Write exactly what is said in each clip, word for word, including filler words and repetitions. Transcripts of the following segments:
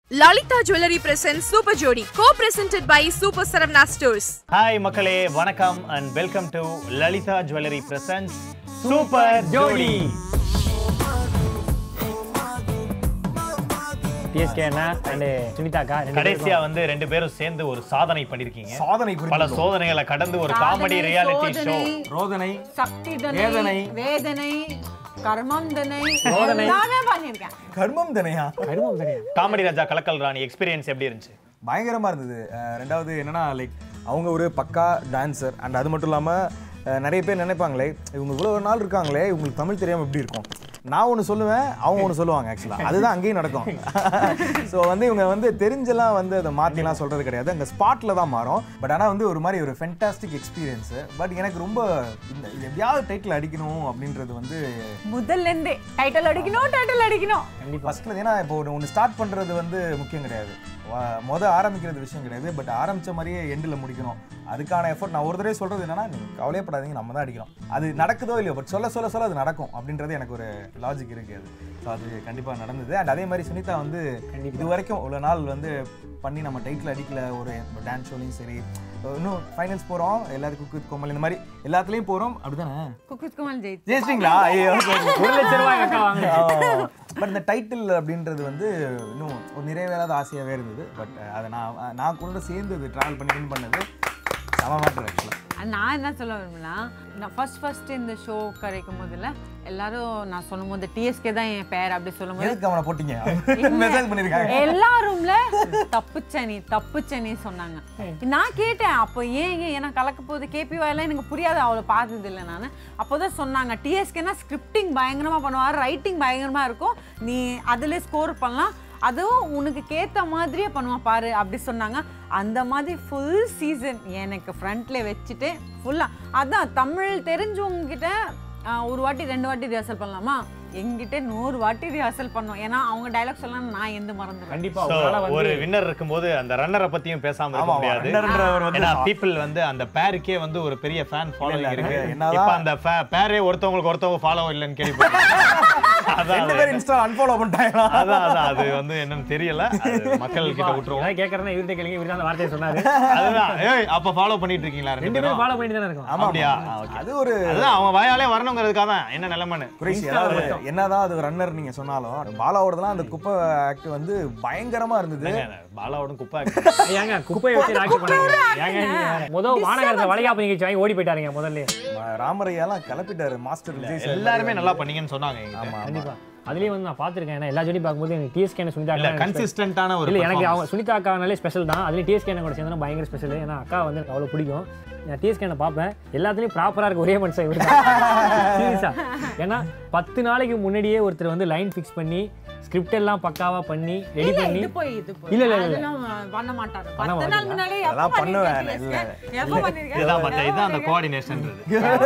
Lalitha Jewelry presents Super Jodi, co-presented by Super Saravana stores. Hi மக்களே வணக்கம் and welcome to Lalitha Jewelry presents Super Jodi. T S K and Sunita ka கடைசியா வந்து ரெண்டு பேரும் சேர்ந்து ஒரு சாதனை பண்ணிருக்கீங்க. சாதனை பல சோதனைகளை கடந்து ஒரு காமெடி ரியாலிட்டி ஷோ. ரோதனை சக்திதனை வேதனை வேதனை கர்மம் தனை எல்லாமே பண்ணிருக்கேன். கர்மம் தனையா கர்மம் தனையா காமெடி ராஜா கலக்கல் ராணி எக்ஸ்பீரியன்ஸ் எப்படி இருந்துச்சு? பயங்கரமா இருந்தது. ரெண்டாவது என்னன்னா லைக் அவங்க ஒரு பக்கா டான்சர் அண்ட் அது மட்டும் இல்லாமல் நிறைய பேர் நினைப்பாங்களே இவங்க இவ்வளோ ஒரு நாள் இருக்காங்களே இவங்களுக்கு தமிழ் தெரியாமல் எப்படி இருக்கும். நான் ஒன்று சொல்லுவேன் அவங்க ஒன்று சொல்லுவாங்க. ஆக்சுவலாக அதுதான் அங்கேயும் நடக்கும். ஸோ வந்து இவங்க வந்து தெரிஞ்செல்லாம் வந்து அதை மாற்றிலாம் சொல்கிறது கிடையாது, அங்கே ஸ்பாட்டில் தான் மாறும். பட் ஆனால் வந்து ஒரு மாதிரி ஒரு ஃபென்டாஸ்டிக் எக்ஸ்பீரியன்ஸு. பட் எனக்கு ரொம்ப இந்த இது எப்படியாவது டைட்டில் அடிக்கணும் அப்படின்றது வந்து முதல்லேருந்தே டைட்டில் அடிக்கணும் டைட்டில் அடிக்கணும் ஃபஸ்ட்டில். ஏன்னா இப்போ ஒன்று ஸ்டார்ட் பண்ணுறது வந்து முக்கியம் கிடையாது, மொதல் ஆரம்பிக்கிறது விஷயம் கிடையாது. பட் ஆரம்பித்த மாதிரியே எண்டில் முடிக்கணும், அதுக்கான எஃபர்ட். நான் ஒரு தடவை சொல்கிறது என்னன்னா, நீங்கள் கவலையப்படாதீங்க, நம்ம தான் அடிக்கிறோம். அது நடக்குதோ இல்லையோ பட் சொல்ல சொல்ல சொல்ல அது நடக்கும் அப்படின்றது எனக்கு ஒரு லாஜிக் இருக்குது. அது ஸோ அது கண்டிப்பாக நடந்தது. அண்ட் அதே மாதிரி சுனிதா வந்து இது வரைக்கும் இவ்வளோ நாள் வந்து பண்ணி நம்ம டைட்டில் அடிக்கல ஒரு டான்ஸ் ஷோலையும் சரி, இன்னும் ஃபைனல்ஸ் போகிறோம், எல்லாருக்கும் குக் கோமல் இந்த மாதிரி எல்லாத்துலேயும் போகிறோம். அப்படிதானே குக் கோமல் ஜெயிச்சு ஜெயிச்சிங்களா? ஒரு லட்சம் ரூபாய் அக்கா வாங்க. பட் இந்த டைட்டில் அப்படின்றது வந்து இன்னும் ஒரு நிறைவேறாத ஆசையாகவே இருந்தது. பட் அதை நான் நான் கூட சேர்ந்து இது ட்ராவல் பண்ணி வின் பண்ணது செம மேட்டர். ஆக்சுவலாக நான் என்ன சொல்ல விரும்புனா, நான் ஃபர்ஸ்ட் ஃபர்ஸ்ட் இந்த ஷோ கிடைக்கும் போதில் எல்லாரும் நான் சொல்லும் போது டிஎஸ்கே தான் என் பேர் அப்படி சொல்லும் போது அவனை போட்டீங்க மெசேஜ் பண்ணிருக்காங்க எல்லாரும்ல தப்புச்சனி தப்புச்சனி சொன்னாங்க. நான் கேட்டேன் அப்போ ஏன் ஏன்னா கலக்க போது கேபிவாயெல்லாம் எனக்கு புரியாது, அவ்வளோ பார்த்தது இல்லை. நான் அப்போதான் சொன்னாங்க டிஎஸ்கேனா ஸ்கிரிப்டிங் பயங்கரமாக பண்ணுவார், ரைட்டிங் பயங்கரமாக இருக்கும், நீ அதில் ஸ்கோர் பண்ணலாம், அதுவும் உனக்கு கேட்ட மாதிரியே பண்ணுவான் பாரு அப்படி சொன்னாங்க. அந்த மாதிரி ஃபுல் சீசன் எனக்கு ஃப்ரண்ட்ல வச்சுட்டு ஃபுல்லாக அதான் தமிழ் தெரிஞ்சவங்ககிட்ட ஒரு வாட்டி ரெண்டு வாட்டி ரிஹர்சல் பண்ணலாமா, எங்கிட்ட நூறு வாட்டி ரிஹர்சல் பண்ணோம். ஏன்னா அவங்க டைலாக் சொல்லலாம், நான் எந்த மறந்துடுவேன். கண்டிப்பா ஒரு வின்னர் இருக்கும்போது அந்த ரன்னரை பத்தியும் பேசாம இருக்க முடியாது. ஏன்னா பீப்பிள் வந்து அந்த பேருக்கே வந்து ஒரு பெரிய ஃபேன் ஃபாலோவிங் இருக்கு. இப்போ அந்த பேரே ஒருத்தவங்களுக்கு ஒருத்தவங்க ஃபாலோ இல்லைன்னு கேள்விப்பட்டேன். ரெண்டு பேர் இன்ஸ்டா அன்ஃபாலோ பண்ணிட்டாங்களா? அதான் அதான் அது வந்து என்னன்னு தெரியல, மக்கள் கிட்ட விட்டுருவோம். நான் கேக்குறேன்னா இவர்ட்ட கேளுங்க, இவர்தான் அந்த வார்த்தையை சொன்னாரு. அதுதான் ஏய் அப்ப ஃபாலோ பண்ணிட்டு இருக்கீங்களா? ரெண்டு பேரும் ஃபாலோ பண்ணிட்டு தான இருக்கோம். அப்படியே அது ஒரு அதுதான் அவங்க வாயாலே வரணும்ங்கிறதுக்காக தான். என்ன நிலைமைன்னு குறைஷி அதாவது என்னதான் அது ரன்னர் நீங்க சொன்னாலும் பாலாவோடலாம் அந்த குப்பை ஆக்ட் வந்து பயங்கரமா இருந்தது. பாலாவோட குப்பை ஏங்க குப்பையை வச்சு ராக்கி பண்ணாங்க. ஏங்க நீங்க முதல் வானகரத்துல வளைகாப்பு நிகழ்ச்சி வாங்கி ஓடி போயிட்டாருங்க முதல்ல. ராமரையாலாம் கிளப்பிட்டாரு மாஸ்டர் விஜய். எல்லாருமே நல்லா பண்ணீங்கன்னு சொன்னாங்க. ஆமா கண்டிப்பா அதுலயே வந்து நான் பாத்துருக்கேன். ஏன்னா எல்லா ஜோடி பார்க்கும்போது எனக்கு டிஎஸ்கே and Sunita இல்ல கன்சிஸ்டன்ட்டான ஒரு இல்ல எனக்கு அவங்க சுனிதா அக்கானாலே ஸ்பெஷல் தான். அதுலயும் டிஎஸ்கே கூட சேர்ந்தா பயங்கர ஸ்பெஷல். ஏன்னா அக்கா வந்து எனக்கு அவ்வளவு பிடிக்கும். நான் டிஎஸ்கே பார்ப்பேன், எல்லாத்துலயும் ப்ராப்பரா இருக்க ஒரே மனுஷன் இவரு தான். சீரியஸா ஏன்னா பத்து நாளைக்கு முன்னாடியே ஒருத்தர் வந்து லைன் ஃபிக்ஸ் பண்ணி ஸ்கிரிப்ட் எல்லாம் பக்காவா பண்ணி ரெடி பண்ணி இல்ல இல்ல இல்ல பண்ண மாட்டாரு. பத்து நாள் முன்னாடி அதெல்லாம் பண்ணுவேன். இல்ல எப்ப பண்ணிருக்கீங்க? இதான் மத்த இதான் அந்த கோஆர்டினேஷன்ன்றது.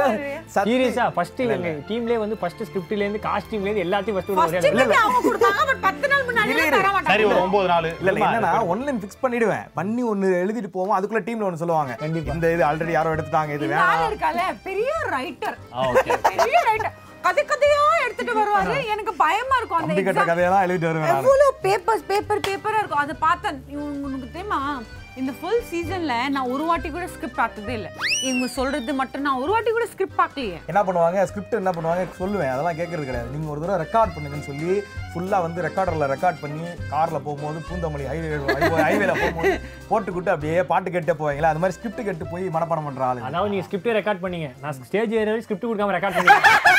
சீரியஸா ஃபர்ஸ்ட் எங்க டீம்லயே வந்து ஃபர்ஸ்ட் ஸ்கிரிப்ட்ல இருந்து காஸ்டியூம்ல இருந்து எல்லாத்தையும் ஃபர்ஸ்ட் ஒரு ஒரே இல்ல அவங்க கொடுத்தாங்க. பட் பத்து நாள் முன்னாடி தர மாட்டாங்க. சரி ஒரு ஒன்பது நாள் இல்ல இல்ல என்னன்னா ஒன்லைன் ஃபிக்ஸ் பண்ணிடுவேன், பண்ணி ஒன்னு எழுதிட்டு போவோம், அதுக்குள்ள டீம்ல ஒன்னு சொல்லுவாங்க இந்த இது ஆல்ரெடி யாரோ எடுத்துட்டாங்க, இது வேணாம். நான் இருக்கல பெரிய ரைட்டர். ஓகே பெரிய ரைட்டர் கதை கதையா எடுத்துட்டு வருவாரு. எனக்கு பயமா இருக்கும். அந்த அப்படி கட்ட கதையெல்லாம் எழுதிட்டு வருவேன். எவ்வளவு பேப்பர்ஸ் பேப்பர் பேப்பரா இருக்கும். அதை பார்த்தேன். உனக்கு தெரியுமா இந்த ஃபுல் சீசன்ல நான் ஒரு வாட்டி கூட ஸ்கிரிப்ட் பார்த்ததே இல்லை. இவங்க சொல்றது மட்டும் நான் ஒரு வாட்டி கூட ஸ்கிரிப்ட் பார்க்கலையே. என்ன பண்ணுவாங்க ஸ்கிரிப்ட் என்ன பண்ணுவாங்க சொல்லுவேன், அதெல்லாம் கேட்கறது கிடையாது. நீங்க ஒரு தடவை ரெக்கார்ட் பண்ணுங்கன்னு சொல்லி ஃபுல்லா வந்து ரெக்கார்டர்ல ரெக்கார்ட் பண்ணி கார்ல போகும்போது பூந்தமல்லி ஹைவே ஹைவேல போகும்போது போட்டுக்கிட்டு அப்படியே பாட்டு கேட்டே போவாங்களா, அது மாதிரி ஸ்கிரிப்ட் கேட்டு போய் மனப்பாடம் பண்ற ஆளு. அதாவது நீங்க ஸ்கிரிப்டே ரெக்கார்ட் பண்ணீங்க, நான் ஸ்டேஜ் ஏறவே ஸ்கிரிப்ட் கொடுக்காம ரெக்கார்ட் பண்ணீங்க.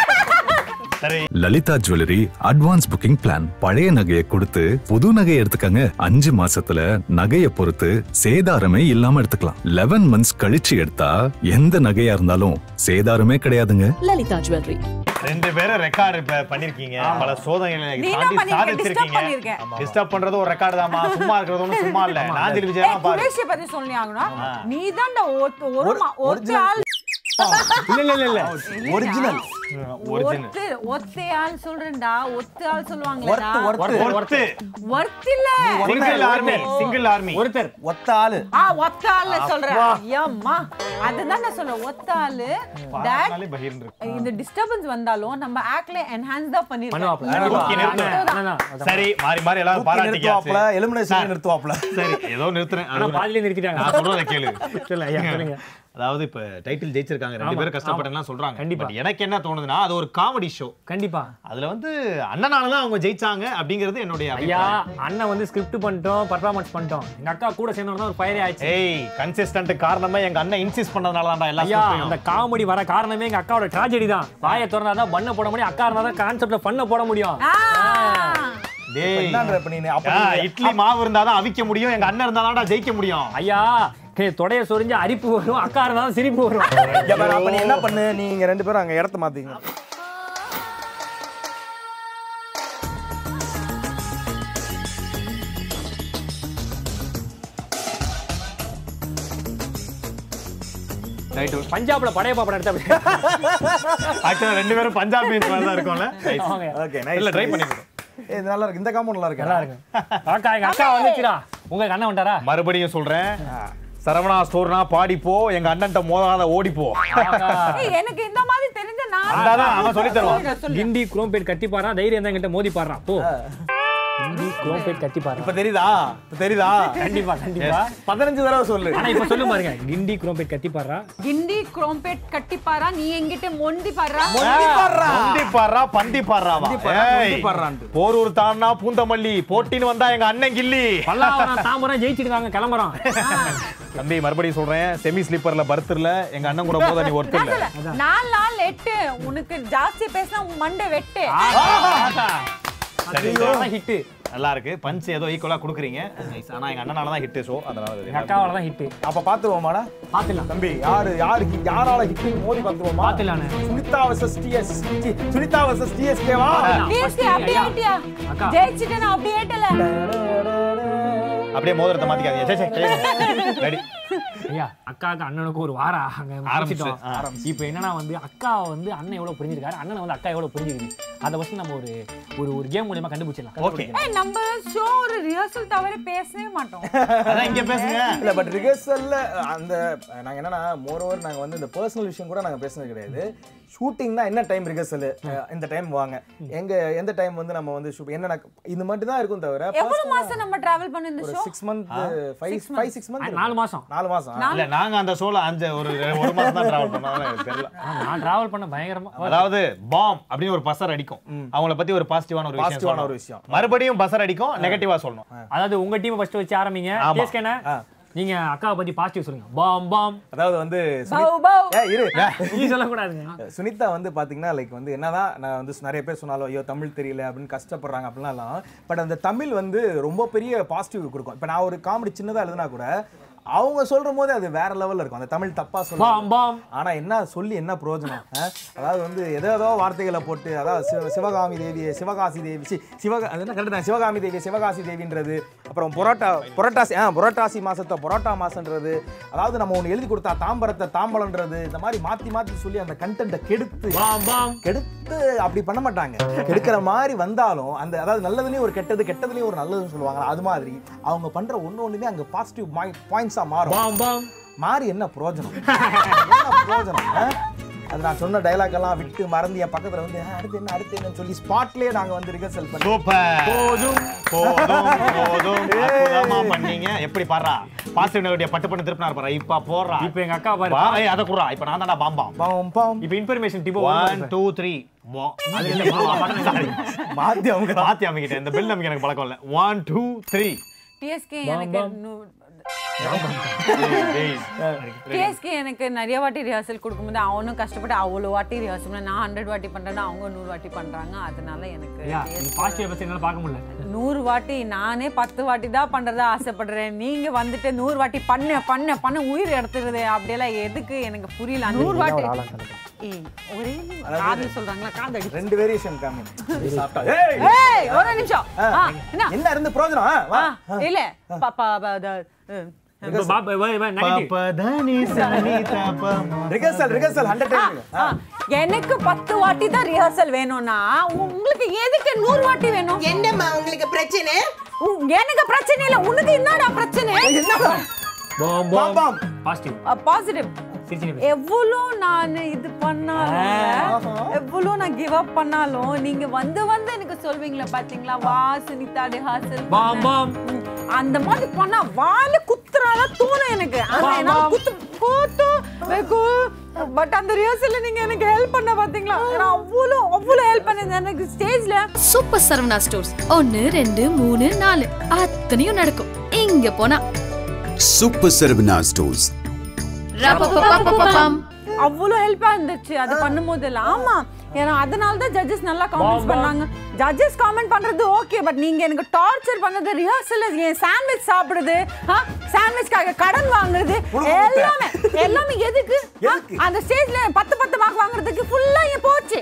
Lalitha jewellery advance booking plan. பழைய நகையை கொடுத்து புது நகையை எடுத்துக்கங்க. அஞ்சு மாசத்துல நகையை பொறுத்து சேதாரமே இல்லாம எடுத்துக்கலாம். லெவன் மந்த்ஸ் கழிச்சு எடுத்தா எந்த நகையா இருந்தாலும் சேதாரமே கிடையாதுங்க. லலிதா ஜுவல்லரி. ரெண்டு பேரும் ரெக்கார்ட் பண்ணிருக்கீங்க, பல சோதனைகளை தாண்டி சாதிச்சிருக்கீங்க. டிஸ்டர்ப் பண்றது ஒரு ரெக்கார்ட் தான்மா, சும்மா இருக்கிறது ஒண்ணும் சும்மா இல்ல. நாஞ்சில் விஜயன் பாரு குரேஷி பத்தி சொல்லி ஆகணும். நீ தான் ஒரு ஒரு ஆள் இல்ல இல்ல இல்ல ஒரிஜினல் ஒத்து ஒத்தையால் சொல்றேன்டா ஒத்தையால் சொல்லுவாங்கடா ஒர்த் ஒர்த் இல்ல சிங்கிள் ஆர்மி சிங்கிள் ஆர்மி ஒருத்தர் ஒத்த ஆளு ஆ ஒத்தால்ல சொல்றேன் அம்மா அதுதான் நான் சொல்றேன் ஒத்தாலு பாருங்களே பகிர்ந்து இருக்கு இந்த டிஸ்டர்பன்ஸ் வந்தாலும் நம்ம ஆக்ட்ல என்ஹான்ஸ் தான் பண்ணிருக்கோம் சரி மாறி மாறி எல்லாரும் பாராட்டிக்காப்ல எலிமினேஷன் நிறுத்துவாப்ல சரி ஏதோ நிறுத்துறேன் ஆனா பாதியில நிறுத்திட்டாங்க நான் சொல்றத கேளு சொல்ல ஐயா சொல்லுங்க அதாவது இப்ப டைட்டில் ஜெயிச்சிருக்காங்க ரெண்டு பேரும் கஷ்டப்பட்டேன்னு சொல்றாங்க கண்டிப்பா. பட் எனக்கு என்ன தோணுதுன்னா அது ஒரு காமெடி ஷோ கண்டிப்பா அதுல வந்து அண்ணனால தான் அவங்க ஜெயிச்சாங்க அப்படிங்கிறது என்னுடைய ஐயா அண்ணன் வந்து ஸ்கிரிப்ட் பண்ணிட்டோம் பர்ஃபார்மன்ஸ் பண்ணிட்டோம் எங்க அக்கா கூட சேர்ந்தவங்க ஒரு ஃபயரே ஆயிடுச்சு ஏய் கன்சிஸ்டன்ட் காரணமே எங்க அண்ணன் இன்சிஸ்ட் பண்ணதுனால தான்டா எல்லா ஐயா ஸ்கிரிப்டையும் அந்த காமெடி வர காரணமே எங்க அக்காவோட ட்ராஜடி தான் வாயை திறந்தாதான் பண்ண போட முடியும் அக்கா இருந்தாதான் கான்செப்ட்ல பண்ண போட முடியும் டேய் என்னன்ற இப்ப நீ அப்ப ஆ, இட்லி மாவு இருந்தாதான் அவிக்க முடியும் எங்க அண்ணன் இருந்தாதான் ஜெயிக்க முடியும் ஐயா தொடைய சொரிஞ்சு அரிப்பு வரும் அக்கா இருந்தாலும் சிரிப்பு வரும் இங்க பாரு, அப்ப நீ என்ன பண்ணு நீங்க ரெண்டு பேரும் அங்க இடத்த மாத்தீங்க ரைட் பஞ்சாப்ல படைய பாப்பட எடுத்தா ஆக்சுவலா ரெண்டு பேரும் பஞ்சாபி மாதிரி தான் இருக்கும்ல ஓகே இல்ல ட்ரை பண்ணிக்கோ ஏய் இது நல்லா இருக்கு இந்த காம்பவுண்ட் நல்லா இருக்கு நல்லா இருக்கு அக்கா எங்க அக்கா வந்துச்சுடா உங்க அண்ணன் வந்துட்டாரா மறுபடியும் சொல்றேன் சரவணா ஸ்டோர்னா பாடிப்போ எங்க அண்ணன்ட்ட மோதாத ஓடிப்போ எனக்கு இந்த மாதிரி தெரிஞ்ச நான் அதான் அவன் சொல்லி தருவான் கிண்டி குரோம்பேட் கட்டி பாடுறான் தைரியம் தான் என்கிட்ட மோதி பாடுறான் போ கிண்டி குரோம்பேட் கட்டி பாடுறான் இப்ப தெரியுதா இப்ப தெரியுதா கண்டிப்பா கண்டிப்பா பதினஞ்சு தடவை சொல்லு ஆனா இப்ப சொல்லு பாருங்க கிண்டி குரோம்பேட் கட்டி பாடுறான் கிண்டி குரோம்பேட் கட்டி பாரா நீ எங்கிட்ட மொண்டி பாடுறா பந்தி பாடுறா பந்தி பாடுறாவா பந்தி பாடுறான்ட்டு. போரூர் தானா பூந்தமல்லி போட்டின்னு வந்தா எங்க அண்ணன் கில்லி பல்லாவரம் தாம்பரம் ஜெயிச்சிருக்காங்க கிளம்புறோம் தம்பி மறுபடியும் சொல்றேன் செமி ஸ்லீப்பர்ல பர்த்ல எங்க அண்ணன் கூட போத நீ ஒர்க் இல்ல நாலு நாள் எட்டு உனக்கு ஜாஸ்தி பேசினா உன் மண்டை வெட்டு ஹிட் நல்லா இருக்கு பஞ்ச் ஏதோ ஈக்குவலா குடுக்குறீங்க ஆனா எங்க அண்ணனால தான் ஹிட் ஷோ அதனால எங்க அக்காவால தான் ஹிட் அப்ப பாத்துருவோமாடா பாத்துலாம் தம்பி யாரு யாரு யாரால ஹிட் மோதி பாத்துருவோமா பாத்துலானே Sunitha vs TS Sunitha vs TSK வா டிஎஸ்கே அப்படியே ஆயிட்டியா அக்கா. ஜெயிச்சிட்டே நான் அப்படியே ஏட்டல அப்படியே மோதிரத்தை மாத்திக்காதீங்க சே சே ரெடி ஐயா அக்காவுக்கு அண்ணனுக்கு ஒரு வாரம் அங்க ஆரம்பிச்சிட்டோம் இப்போ என்னன்னா வந்து அக்கா வந்து அண்ணன் எவ்வளவு புரிஞ்சிருக்காரு அண்ணனை வந்து அக்கா எவ்வளவு புரிஞ்சிருக்கு அதை வச்சு நம்ம ஒரு ஒரு ஒரு கேம் மூலமா கண்டுபிடிச்சிடலாம் ஓகே ஏய் நம்ம ஷோ ஒரு ரிஹர்சல் தவிர பேசவே மாட்டோம் அதான் இங்க பேசுங்க இல்ல பட் ரிஹர்சல்ல அந்த நாங்க என்னன்னா மோர் ஓவர் நாங்க வந்து இந்த பர்சனல் விஷயம் கூட நாங்க பேசுனது கிடையாது ஷூட்டிங் தான் என்ன டைம் ரிஹர்சல் இந்த டைம் வாங்க எங்க எந்த டைம் வந்து நம்ம வந்து shoot- என்ன நடக்கு- இது மட்டும் தான் இருக்கும் தவிர எவ்வளவு மாசம் நம்ம டிராவல் பண்ண இந்த ஒரு show six month five five six month நாலு மாசம் நாலு மாசம் இல்ல நாங்க அந்த ஷோல அஞ்சு ஒரு ஒரு மாசம் தான் டிராவல் பண்ணோம் அதனால எனக்கு தெரியல நான் டிராவல் பண்ண பயங்கரமா அதாவது பாம் அப்படின்னு ஒரு பசர் அடிக்கும் அவங்கள பத்தி ஒரு பாசிட்டிவான ஒரு விஷயம் பாசிட்டிவான சொல்லணும். ஒரு விஷயம் மறுபடியும் பசர் அடிக்கும் நெகட்டிவா சொல்லணும் அதாவது உங்க டீம் ஃபர்ஸ்ட் வச்சு ஆரம்பிங்க ஆமா. டிஎஸ்கேனா நீங்க அக்காவை பத்தி பாசிட்டிவ் சொல்லுங்க பாம் பாம் அதாவது வந்து பௌ பௌ ஏய் இரு நீ சொல்ல கூடாதுங்க சுனிதா வந்து பாத்தீங்கன்னா லைக் வந்து என்னதான் நான் வந்து நிறைய பேர் சொன்னாலும் ஐயோ தமிழ் தெரியல அப்படின்னு கஷ்டப்படுறாங்க அப்படின்னாலும் பட் அந்த தமிழ் வந்து ரொம்ப பெரிய பாசிட்டிவ் கொடுக்கும் இப்போ நான் ஒரு காமெடி சின்னதா எழுதுனா கூட அவங்க சொல்ற போது அது வேற லெவல்ல இருக்கும் அந்த தமிழ் தப்பா பாம் சொல்லுவாங்க பாம் ஆனா என்ன சொல்லி என்ன பிரயோஜனம் ஆ? அதாவது வந்து ஏதோ ஏதோ வார்த்தைகளை போட்டு அதாவது சிவ சிவகாமி தேவி சிவகாசி தேவி சி சிவகா அது என்ன கரெக்ட் தான் சிவகாமி தேவி சிவகாசி தேவின்றது அப்புறம் புரோட்டா புரட்டாசி ஆ புரட்டாசி மாசத்தை புரோட்டா மாசன்றது அதாவது நம்ம ஒன்று எழுதி கொடுத்தா தாம்பரத்தை தாம்பலன்றது இந்த மாதிரி மாத்தி மாத்தி சொல்லி அந்த கண்டென்ட்டை கெடுத்து பாம் பாம் கெடுத்து அப்படி பண்ண மாட்டாங்க கெடுக்கிற மாதிரி வந்தாலும் அந்த அதாவது நல்லதுலயும் ஒரு கெட்டது கெட்டதுலயும் ஒரு நல்லதுன்னு சொல்லுவாங்க அது மாதிரி அவங்க பண்ற ஒண்ணு ஒண்ணுமே அங்க பாசிட்டிவ் பாயிண்ட்ஸா மாறும் பாம் பாம் மாறி என்ன பிரயோஜனம் என்ன பிரயோஜனம் ஆ? அது நான் சொன்ன டைலாக் எல்லாம் விட்டு மறந்து என் பக்கத்துல வந்து "ஆ, அடுத்து என்ன அடுத்து என்னன்னு சொல்லி ஸ்பாட்லயே நாங்க வந்து ரிஹர்சல் பண்ணி சூப்பர் போதும் போதும் போதும் அற்புதமா பண்ணீங்க எப்படி பாறா பாசிட்டிவ் நெகட்டிவ் பட்டு பண்ணி திருப்பினார் பாறா இப்ப போறா இப்போ எங்க அக்கா பாரு வா ஏய் அத குறா இப்ப நான் தான்டா பாம்பாம் பாம் பாம் இப்போ இன்ஃபர்மேஷன் டிபோ ஒன் டூ த்ரீ அது இல்ல மாத்தி அவங்க மாத்தி அமைக்கிட்டேன் இந்த பில் நமக்கு எனக்கு பழக்கம் இல்ல ஒன் டூ த்ரீ டிஎஸ்கே எனக்கு நூ- டிஎஸ்கே எனக்கு நிறைய வாட்டி ரிஹர்சல் கொடுக்கும்போது அவனும் கஷ்டப்பட்டு அவ்வளோ வாட்டி ரிஹர்சல் பண்ண நான் ஹண்ட்ரட் வாட்டி பண்றேன்னா அவங்க நூறு வாட்டி பண்றாங்க அதனால எனக்கு யா T S K பாசிட்டிவ் பத்தி என்னால பார்க்க முடியல நூறு வாட்டி நானே பத்து வாட்டி தான் பண்றதா ஆசைப்படுறேன் நீங்க வந்துட்டு நூறு வாட்டி பண்ண பண்ண பண்ண உயிர் எடுத்துருது அப்படியெல்லாம் எதுக்கு எனக்கு புரியல நூறு வாட்டி ஏய், ஒரே காது சொல்றாங்களா காது அடி ரெண்டு வேரியேஷன் காமி ஏய் ஒரு நிமிஷம் ஆ, என்ன என்ன இருந்து பிரயோஜனம் ஆ, வா. ஆ, இல்ல ப- ப- ப- த- அஹ், ரிஹர்சல் ரிஹர்சல் ஹண்ட்ரட் டைம். எனக்கு பத்து வாட்டி தான் ரிஹர்சல் வேணும்னா உங்களுக்கு எதுக்கு நூறு வாட்டி வேணும்? என்னம்மா உங்களுக்கு பிரச்சனை? எனக்கு பிரச்சனை இல்ல, உனக்கு என்னடா பிரச்சனை? பாசிட்டிவ். எவ்வளோ நான் இது பண்ணாலும் எவ்வளோ நான் கிவ் அப் பண்ணாலும் நீங்க வந்து வந்து எனக்கு சொல்வீங்களா பாத்தீங்களா, வா சுனிதா ரிஹர்சல் அந்த மாதிரி பண்ணா வால குத்துறால தோணும் எனக்கு. குத்து கூத்து பட் அந்த ரிஹர்சல்ல நீங்க எனக்கு ஹெல்ப் பண்ண பாத்தீங்களா, நான் அவ்வளோ அவ்வளோ ஹெல்ப் பண்ணேன் எனக்கு ஸ்டேஜ்ல. சூப்பர் சரவணா ஸ்டோர்ஸ் ஒன்னு ரெண்டு மூணு நாலு அத்தனையும் நடக்கும் இங்க போனா. சூப்பர் சரவணா ஸ்டோர்ஸ் அவ்வளோ ஹெல்ப்பா இருந்துச்சு அது பண்ணும்போது. ஆமா, ஏன்னா அதனால தான் ஜட்ஜஸ் நல்லா காமெண்ட் பண்ணாங்க. ஜட்ஜஸ் காமெண்ட் பண்றது ஓகே, பட் நீங்க எனக்கு டார்ச்சர் பண்ணது ரிஹர்சல், என் சாண்ட்விச் சாப்பிடுறது, சாண்ட்விச்காக கடன் வாங்குறது, எல்லாமே எல்லாமே எதுக்கு? அந்த ஸ்டேஜ்ல பத்து பத்து மார்க் வாங்குறதுக்கு ஃபுல்லா ஏன் போச்சு?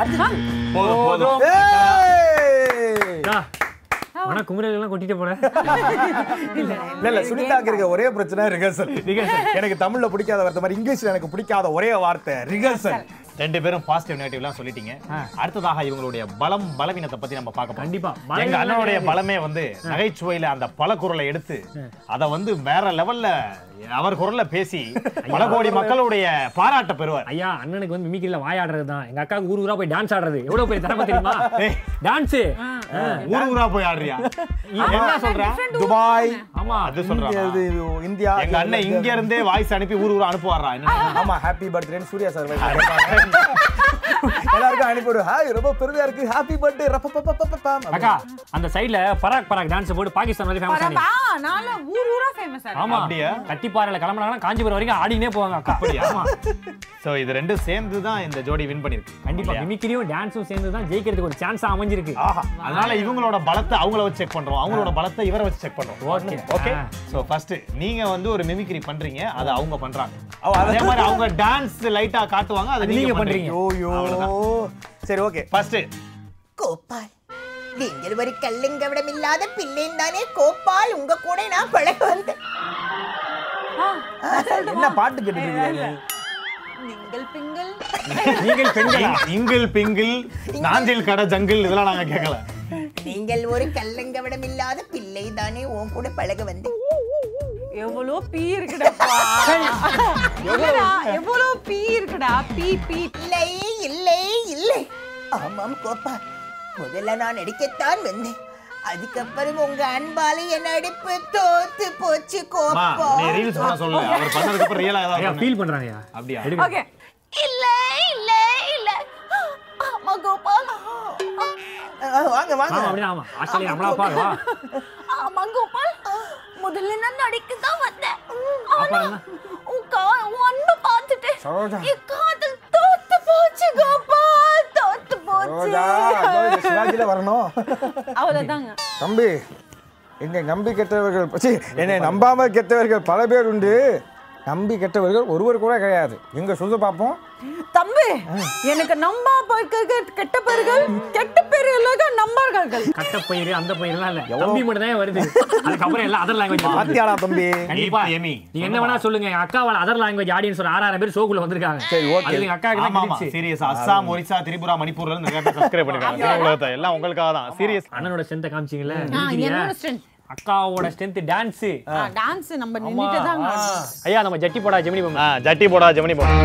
ஆனா குமரேலாம் கொட்டிட்டு போறேன். இல்ல இல்ல சுனிதாக்கு இருக்க ஒரே பிரச்சனை ரிஹர்சல். எனக்கு தமிழ்ல பிடிக்காத வார்த்தை மாதிரி இங்கிலீஷ்ல எனக்கு பிடிக்காத ஒரே வார்த்தை ரிஹர்சல். ரெண்டு பேரும் பாசிட்டிவ் நெகட்டிவ்லாம் சொல்லிட்டீங்க. அடுத்ததாக இவங்களுடைய பலம் பலவீனத்தை பத்தி நம்ம பார்க்க போறோம். கண்டிப்பா. எங்க அண்ணனுடைய பலமே வந்து நகைச்சுவையில அந்த பல குரலை எடுத்து அத வந்து வேற லெவல்ல அவர் குரல்ல பேசி பல கோடி மக்களுடைய பாராட்ட பெறுவார். ஐயா, அண்ணனுக்கு வந்து மிமிக்ரில வாயாடுறது தான். எங்க அக்காவுக்கு ஊர் ஊரா போய் டான்ஸ் ஆடுறது எவ்வளவு பெரிய திறமை தெரியுமா? டான்ஸ் ஊர் ஊரா போய் ஆடுறியா? என்ன சொல்ற? துபாய். ஆமா, அது சொல்றாங்க. இந்தியா. எங்க அண்ணன் இங்க இருந்தே வாய்ஸ் அனுப்பி ஊர் ஊரா அனுப்புவாரா? ஆமா, ஹாப்பி பர்த்டேன்னு சூர்யா சார் எல்லாருக்கும் அனுப்பிடு. ஹாய், ரொம்ப பெருமையா இருக்கு, ஹாப்பி பர்த்டே ரப்பப்பப்பப்பம். அக்கா, அந்த சைடுல பராக் பராக் டான்ஸ் போட்டு பாகிஸ்தான் வரைக்கும் ஃபேமஸ் ஆனி. ஆ, நாள ஊர் ஊரா ஃபேமஸ் ஆனி. ஆமா, அப்படியே கட்டிப்பாறையில கிளம்பறாங்கன்னா காஞ்சிபுரம் வரைக்கும் ஆடினே போவாங்க அக்கா. அப்படியே. ஆமா. சோ இது ரெண்டும் சேர்ந்து தான் இந்த ஜோடி வின் பண்ணிருக்கு. கண்டிப்பா மிமிக்ரியும் டான்ஸும் சேர்ந்து தான் ஜெயிக்கிறதுக்கு ஒரு சான்ஸ் அமைஞ்சிருக்கு. அதனால இவங்களோட பலத்தை அவங்கள வச்சு செக் பண்றோம், அவங்களோட பலத்தை இவரை வச்சு செக் பண்றோம். Okay okay. சோ ஃபர்ஸ்ட் நீங்க வந்து ஒரு மிமிக்ரி பண்றீங்க, அது அவங்க பண்றாங்க. அதே மாதிரி அவங்க டான்ஸ் லைட்டா காட்டுவாங்க, அது நீங்க பண்றீங்க. ஓயோ. சரி, ஓகே. ஃபர்ஸ்ட் கோபால், நீங்கள் ஒரு கல்லுங்கவிடம் இல்லாத பிள்ளைன் தானே கோபால், உங்க கூட நான் பழக வந்தேன். என்ன பாட்டு கேட்டுருக்கீங்க? நீங்கள் பிங்கள் நீங்கள் பெண்களா? இங்கிள் பிங்கிள் நாஞ்சில் கடை ஜங்கிள் இதெல்லாம் நாங்க கேட்கல. நீங்கள் ஒரு கல்லுங்கவிடம் இல்லாத பிள்ளை தானே உன் கூட பழக வந்தேன். எவ்வளோ பீ இருக்குடா, எவ்வளோ பீ இருக்குடா, பீ பீ. இல்லை இல்லை இல்லை. ஆமாம் கோபால், முதல்ல நான் நடிக்கத்தான் வந்தேன், அதுக்கப்புறம் உங்க அன்பால என் நடிப்பு தோத்து போச்சு கோபால். நீ ரீல்ஸ் பண்ண சொல்ல, அவர் பண்ணதுக்கு அப்புறம் ரியலா ஏதாவது ஃபீல் பண்றாங்கயா? அப்படியே. ஓகே. இல்ல இல்ல இல்ல. ஆமா கோபால். வாங்க வாங்க. ஆமா, அப்படியே. ஆமா, ஆஸ்திரேலியா நம்மளா பாரு வா. ஆமா கோபால், முதல்ல நான் நடிக்க தான் வந்தேன், ஆனா உங்க அன்பை பார்த்துட்டு என் காதல் தோத்து போச்சு கோபால், தோத்து போச்சு. சிவாஜில வரணும். அவ்வளவுதாங்க தம்பி. எங்க நம்பி கெட்டவர்கள், என்னை நம்பாம கெட்டவர்கள் பல பேர் உண்டு, நம்பி கெட்டவர்கள் ஒருவர் கூட கிடையாது. எங்க சொல்ல பாப்போம். தம்பி, எனக்கு நம்பா கெட்ட பேர்கள், கெட்ட பேர்கள் நம்பர்கள். கட்ட பயிர் அந்த பயிரெல்லாம் இல்ல, தம்பி மட்டும் தான் வருது. அதுக்கப்புறம் எல்லாம் அதர் லாங்குவேஜ். பாத்தியாடா தம்பி? கண்டிப்பா எமி, நீங்க என்ன வேணா சொல்லுங்க. எங்க அக்காவால அதர் லாங்குவேஜ் ஆடியன்ஸ் ஒரு ஆறாயிரம் பேர் ஷோக்குள்ள வந்திருக்காங்க. சரி, ஓகே. எங்க அக்காக்கு தான் கிரெடிட்ஸ். சீரியஸ். அஸ்ஸாம், ஒரிசா, திரிபுரா, மணிப்பூர்ல இருந்து நிறைய பேர் சப்ஸ்கிரைப் பண்ணிருக்காங்க. உலகத்தை எல்லாம் உங்களுக்காக தான். சீரியஸ். அண்ணனோட ஸ்ட்ரென்த் காமிச்சீங்கல. என்னோட ஸ்ட்ரென்த், அக்காவோட ஸ்ட்ரென்த் டான்ஸ். டான்ஸ் நம்ம நின்னுட்டே தான். ஐயா, நம்ம ஜட்டி போடா ஜெமினி போமா. ஜட்டி போடா ஜெமினி போமா.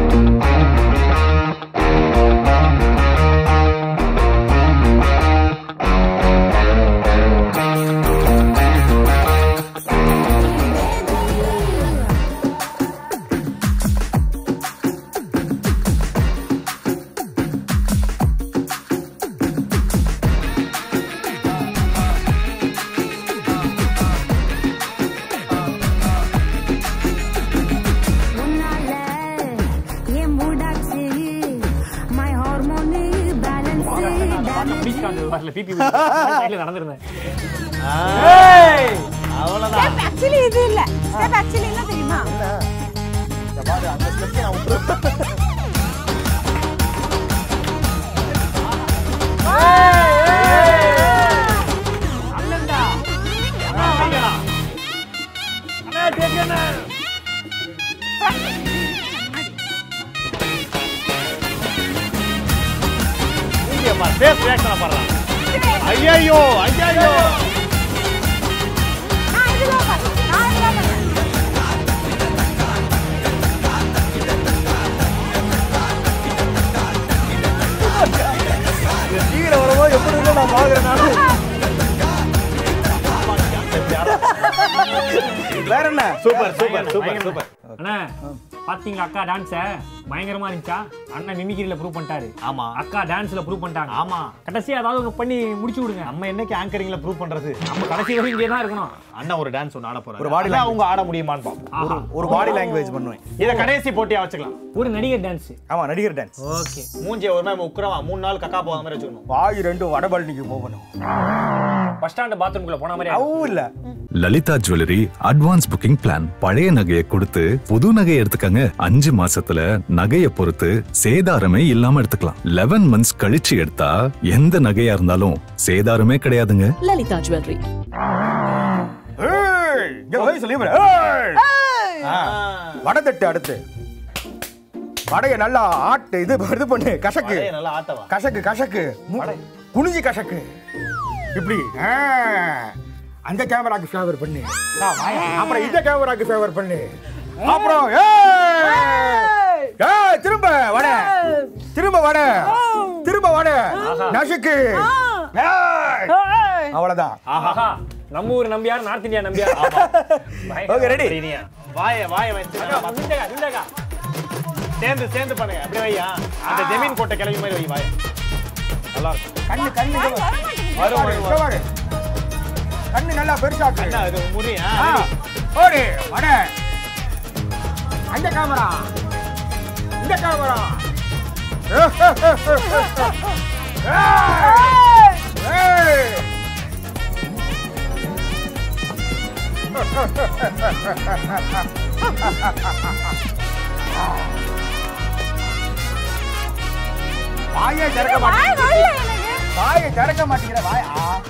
பிபி சைடுல நடந்துறேன். அவ்வளவுதான். ஆக்சுவலி இது இல்ல. ஸ்டெப் ஆக்சுவலி என்ன தெரியுமா? இந்த பாரு, அந்த ஸ்டெப் நான் விட்டுறேன். இங்கேப்பா ஃபேஸ் ரியாக்ஷன் பண்றான். ஐயோ ஐயோ நான் இதுதான் நான் இதுதான் கீழே வரவோ எப்படி இருந்தா நான் பாக்குறேன் நானு. வேற என்ன? Super super super super. அண்ணா பாத்தீங்களா அக்கா டான்ஸ பயங்கரமா இருந்துச்சா? அண்ணன் மிமிக்ரியில ப்ரூவ் பண்ணிட்டாரு. ஆமா அக்கா டான்ஸ்ல ப்ரூவ் பண்ணிட்டாங்க. ஆமா கடைசியா ஏதாவது ஒன்று பண்ணி முடிச்சு விடுங்க. நம்ம என்னைக்கு ஆங்கரிங்ல ப்ரூவ் பண்றது? நம்ம கடைசி வரைக்கும் இங்கே தான் இருக்கணும். அண்ணா ஒரு டான்ஸ் ஒன்று ஆட போறாரு. ஒரு body அதான் அவங்க ஆட முடியுமான்னு பாப்போம். ஆஹா. ஒரு பாடி லாங்குவேஜ் பண்ணுவேன். இத கடைசி போட்டியா வச்சுக்கலாம். ஒரு நடிகர் டான்ஸ். ஆமா நடிகர் டான்ஸ். ஓகே. மூஞ்சிய ஒரு மாதிரி உக்கரமா மூணு நாள் கக்கா போகாத மாதிரி வச்சுக்கணும். வாய் ரெண்டு வடபழனிக்கு போகணும். பஸ் ஸ்டாண்ட் பாத்ரூம்குள்ள போன மாதிரி அவ்வளவு இல்ல. Lalitha jewellery advance booking plan. பழைய நகையை கொடுத்து புது நகையை எடுத்துக்கங்க. அஞ்சு மாசத்துல நகையை பொறுத்து சேதாரமே இல்லாம எடுத்துக்கலாம். லெவன் மந்த்ஸ் கழிச்சு எடுத்தா எந்த நகையா இருந்தாலும் சேதாரமே கிடையாதுங்க. Lalitha Jewelry. ஏய் இங்க போய் சொல்லி பாரு. ஏய் வடதட்டு அடுத்து. வடைய நல்லா ஆட்டு இது இது பண்ணு கசக்கு. ஏய் நல்லா ஆட்டவா. கசக்கு கசக்கு. குனிஞ்சி கசக்கு. இப்படி அந்த கேமராக்கு ஃபேவர் பண்ணு. அப்புறம் இந்த கேமராக்கு ஃபேவர் பண்ணு. அப்புறம் ஏய் ஏய் திரும்ப வட. திரும்ப வட. திரும்ப வட. நசுக்கு. ஏய் அவ்வளவுதான். ஆஹா நம்ம ஊர் Nambiar north India Nambiar. Okay ready. வாய வாய வச்சு இந்தகா இந்தகா சேர்ந்து சேர்ந்து பண்ணுங்க. அப்படியே வையா. அந்த ஜமீன் கோட்டை கிளம்பி மாதிரி வை வாய. நல்லா இருக்கும். கண்ணு கண்ணு வரும் வரும் வரும். கண்ணு நல்லா பெருசாக்கு. என்ன இது முறியா? ஓடி வட. அந்த கேமரா. இந்த கேமரா. ஏய் வாயை திறக்க மாட்டேங்கிற. வாயை திறக்க மாட்டேங்கிற வாய்.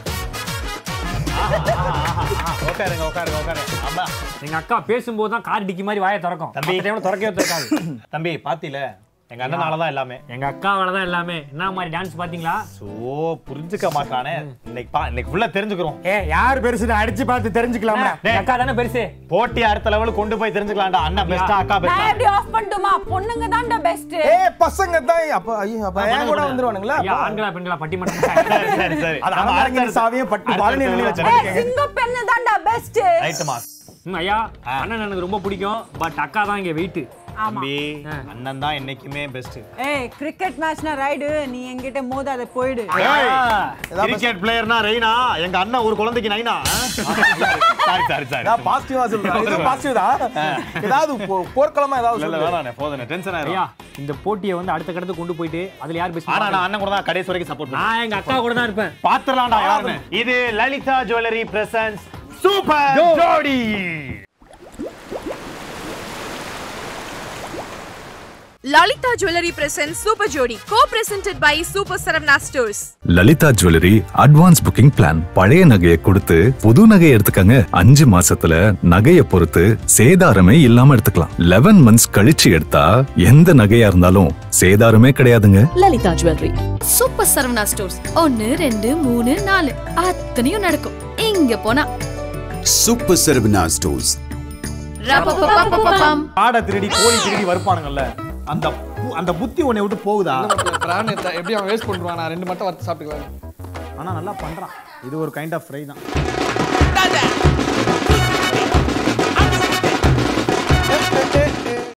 உட்காருங்க உட்காருங்க உட்காருங்க. அம்மா எங்க அக்கா பேசும்போது தான் கார் டிக்கி மாதிரி வாயை திறக்கும். தம்பி. அந்த டைம்ல திறக்கவே திறக்காது. தம்பி பாத்தில எங்க அண்ணனால தான் எல்லாமே. எங்க அக்காவால தான் எல்லாமே. என்ன மாதிரி டான்ஸ் பாத்தீங்களா? சோ புரிஞ்சுக்க மாட்டானே. இன்னைக்கு பா இன்னைக்கு ஃபுல்லா தெரிஞ்சுக்கிறோம். ஏ யார் பெருசுன்னு அடிச்சு பார்த்து தெரிஞ்சுக்கலாம்டா. எங்க அக்கா தானே பெருசு. போட்டி அடுத்த லெவலுக்கு கொண்டு போய் தெரிஞ்சுக்கலாம்டா. அண்ணா பெஸ்டா அக்கா நான் பெஸ்டா. எப்படி ஆஃப் பண்ணட்டுமா? பொண்ணுங்க தான்டா பெஸ்ட். ஏ பசங்க தான் அப்ப ஐயோ அப்ப ஏன் கூட வந்துருவானுங்களா? ஐயா ஆண்களா பெண்களா பட்டிமன்றம். சரி சரி. அது அரங்கேற சாவியும் பட்டு பாலனி வெளிய ஏய் வச்சிருக்கீங்க. சிங்க பெண்ணு தான்டா பெஸ்ட். ரைட் மா. ம் ஐயா அண்ணன் எனக்கு ரொம்ப பிடிக்கும். பட் அக்கா தான் இங்க வெயிட். தம்பி அண்ணன் தான் என்னைக்குமே பெஸ்ட். ஏய் கிரிக்கெட் மேட்ச்னா ரைடு. நீ என்கிட்ட மோதாத போய்டு. கிரிக்கெட் பிளேயர்னா ரெய்னா. எங்க அண்ணன் ஒரு குழந்தைக்கு நைனா. Sorry sorry sorry. நான் பாசிட்டிவா சொல்றேன். இது பாசிட்டிவ் தான். ஏதாவது போர்க்களமா ஏதாவது இல்ல சொல்லுங்க. வேணானே போதுனே டென்ஷன் ஆயிரும். ஐயா இந்த போட்டியை வந்து அடுத்த கட்டத்துக்கு கொண்டு போயிட்டு அதுல யார் பெஸ்ட்? ஆனா நான் அண்ணன் கூட தான் கடைசி வரைக்கும் சப்போர்ட் பண்ணுவேன். நான் எங்க அக்கா கூட தான் இருப்பேன். பாத்துறலாம்டா யாருன்னு. இது லலிதா ஜுவல்லரி பிரசன்ஸ் சூப்பர் ஜோடி. Lalitha Jewelry presents Super Jodi, co-presented by Super Saravana stores. Lalitha jewellery advance booking plan. பழைய நகையை கொடுத்து புது நகையை எடுத்துக்கங்க. அஞ்சு மாசத்துல நகையை பொறுத்து சேதாரமே இல்லாம எடுத்துக்கலாம். லெவன் மந்த்ஸ் கழிச்சு எடுத்தா எந்த நகையா இருந்தாலும் சேதாரமே கிடையாதுங்க. Lalitha Jewelry. Super Saravana stores ஒன்னு ரெண்டு மூணு நாலு அத்தனையும் நடக்கும் இங்க போனா. Super Saravana stores. ரப்பப்பப்பப்பப்பம். ஆட திருடி கோழி திருடி வருப்பானுங்கல்ல. அந்த பு- அந்த புத்தி உன்னை விட்டு போகுதா? பிரான் எப்படி அவன் வேஸ்ட் பண்ணுவான்? நான் ரெண்டு மட்டும் வறுத்து சாப்பிட்டுக்கலாம். ஆனா நல்லா பண்றான். இது ஒரு கைண்ட் ஆஃப் ஃப்ரை தான். ஏ